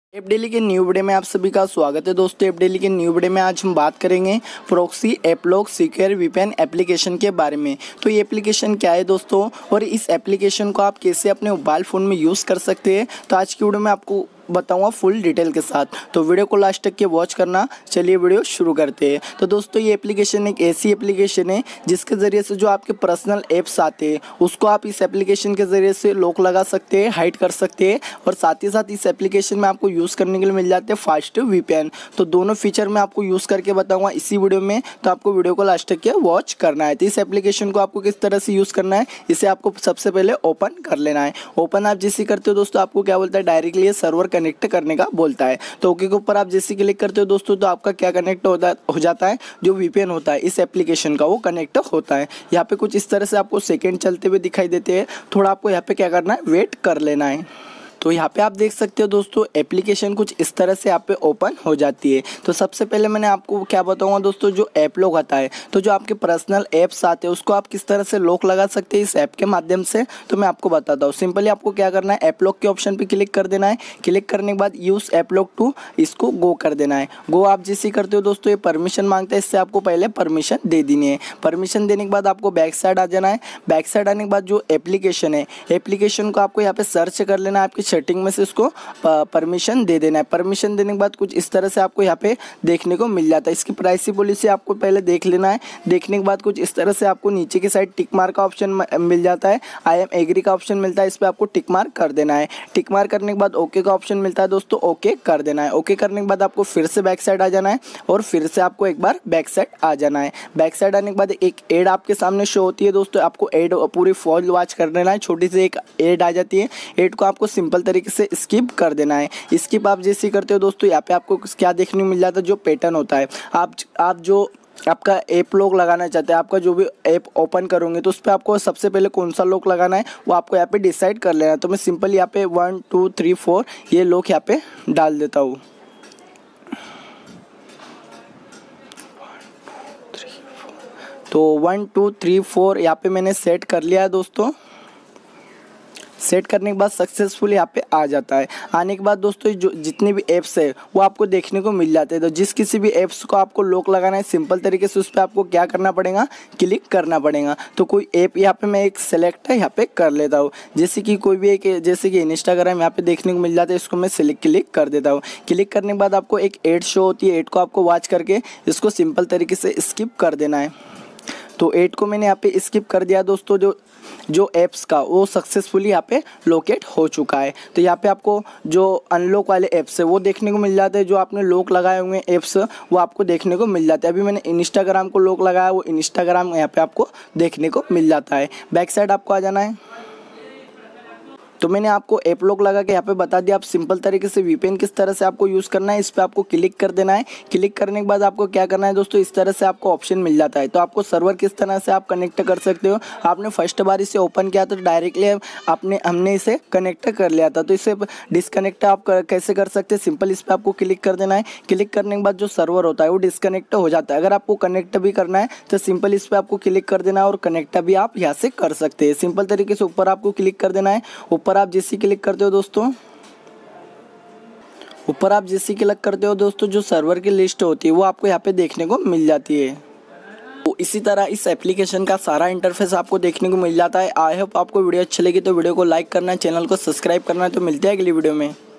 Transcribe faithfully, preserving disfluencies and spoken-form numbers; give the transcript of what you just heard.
App daily के new video में आप सभी का स्वागत है दोस्तों। एप डेली के न्यू वीडियो में आज हम बात करेंगे proxy app lock secure VPN application के बारे में। तो ये एप्लीकेशन क्या है दोस्तों और इस एप्लीकेशन को आप कैसे अपने मोबाइल फ़ोन में यूज़ कर सकते हैं, तो आज की वीडियो में आपको बताऊंगा फुल डिटेल के साथ। तो वीडियो को लास्ट तक के वॉच करना। चलिए वीडियो शुरू करते हैं। तो दोस्तों ये एप्लीकेशन एक ऐसी एप्लीकेशन है जिसके ज़रिए से जो आपके पर्सनल ऐप्स आते हैं उसको आप इस एप्लीकेशन के ज़रिए से लॉक लगा सकते हैं, हाइड कर सकते हैं, और साथ ही साथ इस एप्लीकेशन में आपको यूज़ करने के लिए मिल जाते हैं फास्ट वीपीएन। तो दोनों फीचर मैं आपको यूज़ करके बताऊँगा इसी वीडियो में, तो आपको वीडियो को लास्ट तक के वॉच करना है। तो इस एप्लीकेशन को आपको किस तरह से यूज़ करना है, इसे आपको सबसे पहले ओपन कर लेना है। ओपन आप जैसे करते हो दोस्तों, आपको क्या बोलता है, डायरेक्टली ये सर्वर कनेक्ट करने का बोलता है। तो ओके के ऊपर आप जैसे क्लिक करते हो दोस्तों, तो आपका क्या कनेक्ट हो जाता है, जो वीपीएन होता है इस एप्लीकेशन का वो कनेक्ट होता है। यहाँ पे कुछ इस तरह से आपको सेकंड चलते हुए दिखाई देते हैं। थोड़ा आपको यहाँ पे क्या करना है, वेट कर लेना है। तो यहाँ पे आप देख सकते हो दोस्तों, एप्लीकेशन कुछ इस तरह से यहाँ पे ओपन हो जाती है। तो सबसे पहले मैंने आपको क्या बताऊंगा दोस्तों, जो ऐप लॉक आता है, तो जो आपके पर्सनल ऐप्स आते हैं उसको आप किस तरह से लॉक लगा सकते हैं इस ऐप के माध्यम से, तो मैं आपको बताता हूँ। सिंपली आपको क्या करना है, ऐप लॉक के ऑप्शन पे क्लिक कर देना है। क्लिक करने के बाद यूज़ ऐप लॉक टू, इसको गो कर देना है। गो आप जैसे करते हो दोस्तों, ये परमिशन मांगता है, इससे आपको पहले परमिशन दे देनी है। परमिशन देने के बाद आपको बैक साइड आ जाना है। बैक साइड आने के बाद जो एप्लीकेशन है, एप्लीकेशन को आपको यहाँ पे सर्च कर लेना है। आपकी सेटिंग में से इसको परमिशन दे देना है। परमिशन देने के बाद कुछ इस तरह से आपको यहाँ पे देखने को मिल जाता है। इसकी प्राइवेसी पॉलिसी आपको पहले देख लेना है। देखने के बाद कुछ इस तरह से आपको नीचे की साइड टिक मार्क का ऑप्शन मिल जाता है, आई एम एग्री का ऑप्शन मिलता है, इस पर आपको टिक मार्क कर देना है। टिक मार्क करने के बाद ओके का ऑप्शन मिलता है दोस्तों, ओके कर देना है। ओके करने के बाद आपको फिर से बैक साइड आ जाना है और फिर से आपको एक बार बैक साइड आ जाना है। बैक साइड आने के बाद एक एड आपके सामने शो होती है दोस्तों, आपको एड पूरी फॉल वॉच कर देना है। छोटी सी एक एड आ जाती है, एड को आपको सिंपल तरीके से स्किप कर देना है। स्किप आप जैसे करते हो दोस्तों, यहाँ पे आपको क्या देखने को मिल जाता है, जो पैटर्न होता है, आप आप जो आपका ऐप लॉक लगाना चाहते हैं, आपका जो भी ऐप ओपन करोगे तो उस पर आपको सबसे पहले कौन सा लॉक लगाना है वो आपको यहाँ पे डिसाइड कर लेना है। तो मैं सिंपल यहाँ पे वन टू थ्री फोर ये लॉक यहाँ पे डाल देता हूँ। तो वन टू थ्री फोर यहाँ पे मैंने सेट कर लिया है दोस्तों। सेट करने के बाद सक्सेसफुल यहाँ पे आ जाता है। आने के बाद दोस्तों जो जितने भी ऐप्स है वो आपको देखने को मिल जाते हैं। तो जिस किसी भी ऐप्स को आपको लॉक लगाना है, सिंपल तरीके से उस पर आपको क्या करना पड़ेगा, क्लिक करना पड़ेगा। तो कोई ऐप यहाँ पे मैं एक सेलेक्ट है यहाँ पे कर लेता हूँ, जैसे कि कोई भी एक, जैसे कि इंस्टाग्राम यहाँ पे देखने को मिल जाता है, इसको मैं सिलेक्ट क्लिक कर देता हूँ। क्लिक करने के बाद आपको एक एड शो होती है, एड को आपको वॉच करके इसको सिंपल तरीके से स्किप कर देना है। तो एड को मैंने यहाँ पे स्किप कर दिया दोस्तों। जो जो ऐप्स का वो सक्सेसफुली यहाँ पे लोकेट हो चुका है। तो यहाँ पे आपको जो अनलॉक वाले ऐप्स है वो देखने को मिल जाते हैं, जो आपने लॉक लगाए हुए ऐप्स वो आपको देखने को मिल जाते हैं। अभी मैंने इंस्टाग्राम को लॉक लगाया, वो इंस्टाग्राम यहाँ पे आपको देखने को मिल जाता है। बैक साइड आपको आ जाना है। तो मैंने आपको ऐप लॉक लगा के यहाँ पे बता दिया, आप सिंपल तरीके से वीपीएन किस तरह से आपको यूज़ करना है, इस पर आपको क्लिक कर देना है। क्लिक करने के बाद आपको क्या करना है दोस्तों, इस तरह से आपको ऑप्शन मिल जाता है। तो आपको सर्वर किस तरह से आप कनेक्ट कर सकते हो, आपने फर्स्ट बार इसे ओपन किया तो डायरेक्टली आपने हमने इसे कनेक्ट कर लिया था, तो इसे डिसकनेक्ट आप कर, कैसे कर सकते हैं, सिंपल इस पर आपको क्लिक कर देना है। क्लिक करने के बाद जो सर्वर होता है वो डिसकनेक्ट हो जाता है। अगर आपको कनेक्ट भी करना है तो सिंपल इस पर आपको क्लिक कर देना है और कनेक्ट भी आप यहाँ से कर सकते हैं। सिंपल तरीके से ऊपर आपको क्लिक कर देना है। ऊपर आप जैसे क्लिक करते हो दोस्तों, ऊपर आप जैसे क्लिक करते हो दोस्तों, जो सर्वर की लिस्ट होती है वो आपको यहाँ पे देखने को मिल जाती है। तो इसी तरह इस एप्लीकेशन का सारा इंटरफेस आपको देखने को मिल जाता है। आई होप आपको वीडियो अच्छी लगी तो वीडियो को लाइक करना है, चैनल को सब्सक्राइब करना है। तो मिलते हैं अगली वीडियो में।